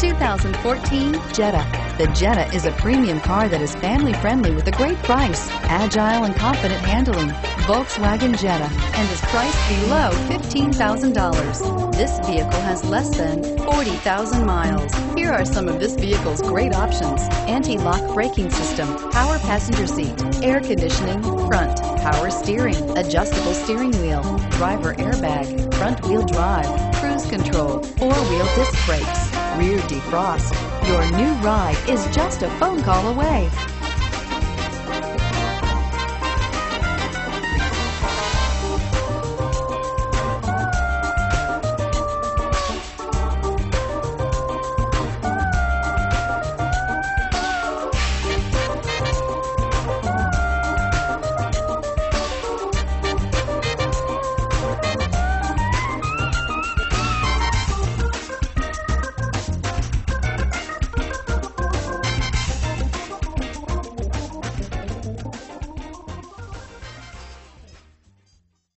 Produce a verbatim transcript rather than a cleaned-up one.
two thousand fourteen Jetta. The Jetta is a premium car that is family-friendly with a great price, agile and confident handling. Volkswagen Jetta, and is priced below fifteen thousand dollars. This vehicle has less than forty thousand miles. Here are some of this vehicle's great options: anti-lock braking system, power passenger seat, air conditioning, front, power steering, adjustable steering wheel, driver airbag, front wheel drive, cruise control, four-wheel disc brakes, rear defrost. Your new ride is just a phone call away.